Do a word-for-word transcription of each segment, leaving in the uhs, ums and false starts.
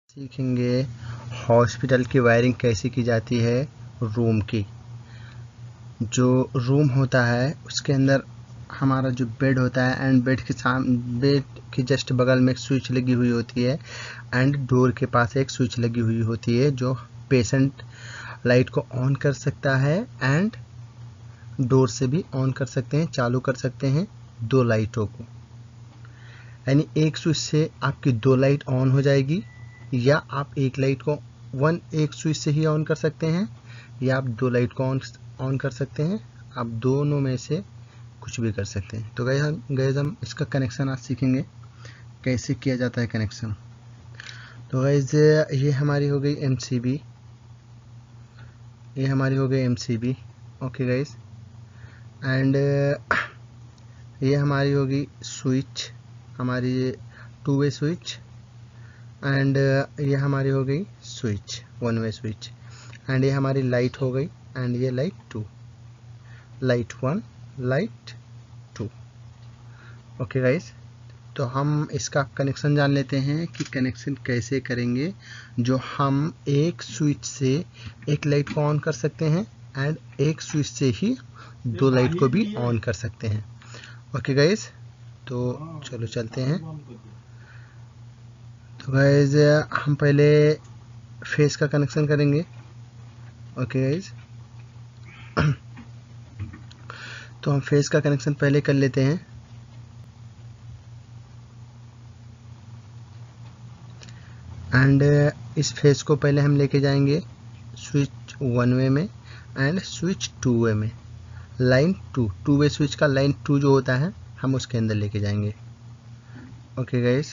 सीखेंगे हॉस्पिटल की वायरिंग कैसे की जाती है। रूम की जो रूम होता है उसके अंदर हमारा जो बेड होता है एंड बेड के सामने बेड के जस्ट बगल में एक स्विच लगी हुई होती है एंड डोर के पास एक स्विच लगी हुई होती है जो पेशेंट लाइट को ऑन कर सकता है एंड डोर से भी ऑन कर सकते हैं, चालू कर सकते हैं दो लाइटों को। यानी एक स्विच से आपकी दो लाइट ऑन हो जाएगी या आप एक लाइट को वन एक स्विच से ही ऑन कर सकते हैं या आप दो लाइट को ऑन ऑन कर सकते हैं। आप दोनों में से कुछ भी कर सकते हैं। तो गए हम गए हम इसका कनेक्शन आज सीखेंगे कैसे किया जाता है कनेक्शन। तो गाइस ये हमारी हो गई एमसीबी, ये हमारी हो गई एमसीबी। ओके गाइस, एंड ये हमारी होगी स्विच, हमारी टू वे स्विच, एंड ये हमारी हो गई switch one way switch, and ये हमारी लाइट हो गई एंड ये light two, light one light two. Okay guys, तो हम इसका कनेक्शन जान लेते हैं कि कनेक्शन कैसे करेंगे। जो हम एक स्विच से एक लाइट को ऑन कर सकते हैं एंड एक स्विच से ही दो लाइट को भी ऑन कर सकते हैं। ओके गाइस, तो चलो चलते हैं। तो गाइस हम पहले फेस का कनेक्शन करेंगे। ओके गाइस, तो हम फेस का कनेक्शन पहले कर लेते हैं। एंड इस फेस को पहले हम लेके जाएंगे स्विच वन वे में एंड स्विच टू वे में। Line two two way switch का लाइन टू जो होता है हम उसके अंदर लेके जाएंगे। ओके गाइस,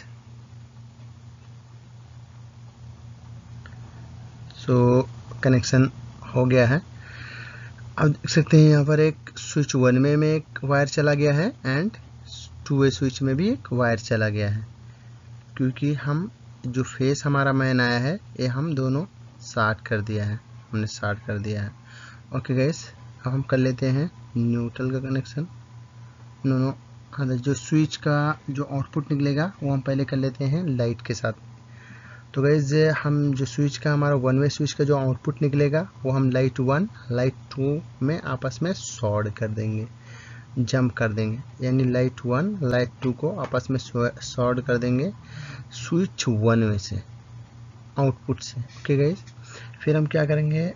सो कनेक्शन हो गया है। अब देख सकते हैं यहाँ पर एक स्विच वन वे में एक वायर चला गया है एंड टू वे स्विच में भी एक वायर चला गया है, क्योंकि हम जो फेस हमारा मैन आया है ये हम दोनों शार्ट कर दिया है, हमने शार्ट कर दिया है। ओके गाइस, अब हम कर लेते हैं न्यूट्रल का कनेक्शन। दोनों जो स्विच का जो आउटपुट निकलेगा वो हम पहले कर लेते हैं लाइट के साथ। तो गाइस हम जो स्विच का हमारा वन वे स्विच का जो आउटपुट निकलेगा वो हम लाइट वन लाइट टू में आपस में शॉर्ट कर देंगे, जंप कर देंगे, यानी लाइट वन लाइट टू को आपस में शॉर्ट कर देंगे स्विच वन वे से आउटपुट से। ओके गाइस, फिर हम क्या करेंगे,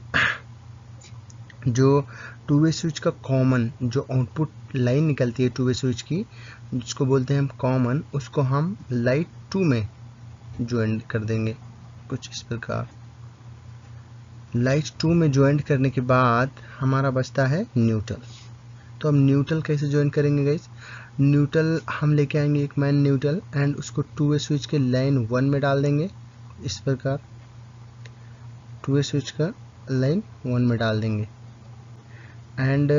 जो टू वे स्विच का कॉमन जो आउटपुट लाइन निकलती है टू वे स्विच की, जिसको बोलते हैं हम कॉमन, उसको हम लाइट टू में ज्वाइन कर देंगे कुछ इस प्रकार। लाइट टू में ज्वाइन करने के बाद हमारा बचता है न्यूट्रल। तो हम न्यूट्रल कैसे ज्वाइन करेंगे गाइस, न्यूट्रल हम लेके आएंगे एक मैन न्यूट्रल एंड उसको टू वे स्विच के लाइन वन में डाल देंगे इस प्रकार। टू वे स्विच का लाइन वन में डाल देंगे एंड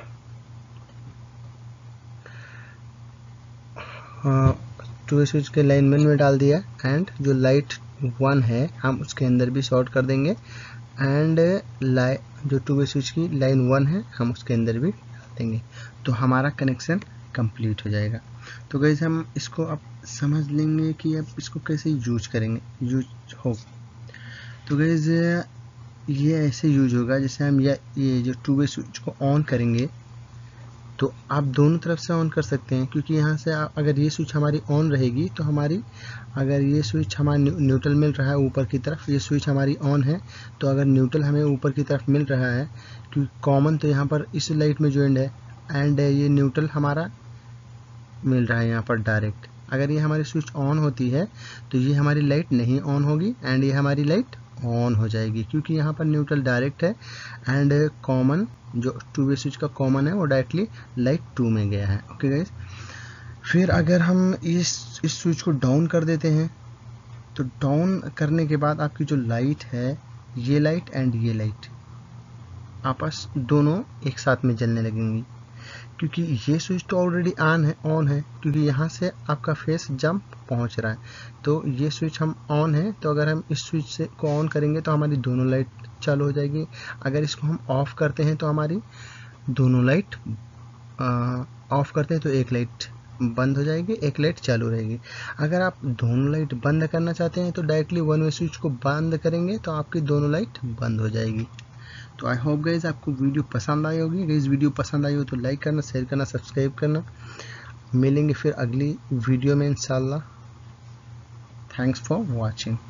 टू वे स्विच के लाइन वन में डाल दिया एंड जो लाइट वन है हम उसके अंदर भी शॉर्ट कर देंगे एंड लाइट जो टू वे स्विच की लाइन वन है हम उसके अंदर भी डाल देंगे। तो हमारा कनेक्शन कंप्लीट हो जाएगा। तो गाइस हम इसको अब समझ लेंगे कि अब इसको कैसे यूज करेंगे, यूज हो। तो गाइस ये ऐसे यूज होगा जैसे हम या ये जो टू वे स्विच को ऑन करेंगे तो आप दोनों तरफ से ऑन कर सकते हैं, क्योंकि यहाँ से अगर ये स्विच हमारी ऑन रहेगी तो हमारी अगर ये स्विच हमारा न्यूट्रल मिल रहा है ऊपर की तरफ, ये स्विच हमारी ऑन है, तो अगर न्यूट्रल हमें ऊपर की तरफ मिल रहा है क्योंकि कॉमन तो यहाँ पर इस लाइट में ज्वाइंट है एंड ये न्यूट्रल हमारा मिल रहा है यहाँ पर डायरेक्ट। अगर ये हमारी स्विच ऑन होती है तो ये हमारी लाइट नहीं ऑन होगी एंड ये हमारी लाइट ऑन हो जाएगी, क्योंकि यहाँ पर न्यूट्रल डायरेक्ट है एंड कॉमन जो टू वे स्विच का कॉमन है वो डायरेक्टली लाइट टू में गया है। ओके गाइस, फिर अगर हम इस इस स्विच को डाउन कर देते हैं तो डाउन करने के बाद आपकी जो लाइट है ये लाइट एंड ये लाइट आपस दोनों एक साथ में जलने लगेंगी, क्योंकि ये स्विच तो ऑलरेडी ऑन है ऑन है क्योंकि यहाँ से आपका फेस जंप पहुँच रहा है। तो ये स्विच हम ऑन है, तो अगर हम इस स्विच से को ऑन करेंगे तो हमारी दोनों लाइट चालू हो जाएगी। अगर इसको हम ऑफ करते हैं तो हमारी दोनों लाइट ऑफ करते हैं तो एक लाइट बंद हो जाएगी, एक लाइट चालू रहेगी। अगर आप दोनों लाइट बंद करना चाहते हैं तो डायरेक्टली वन वे स्विच को बंद करेंगे तो आपकी दोनों लाइट बंद हो जाएगी। तो आई होप गाइज आपको वीडियो पसंद आई होगी। गाइज वीडियो पसंद आई हो तो लाइक करना, शेयर करना, सब्सक्राइब करना। मिलेंगे फिर अगली वीडियो में इंशाल्लाह। Thanks for watching.